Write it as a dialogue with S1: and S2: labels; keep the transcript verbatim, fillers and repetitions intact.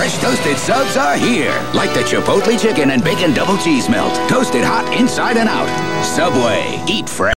S1: Fresh toasted subs are here. Like the Chipotle chicken and bacon double cheese melt. Toasted hot inside and out. Subway. Eat fresh.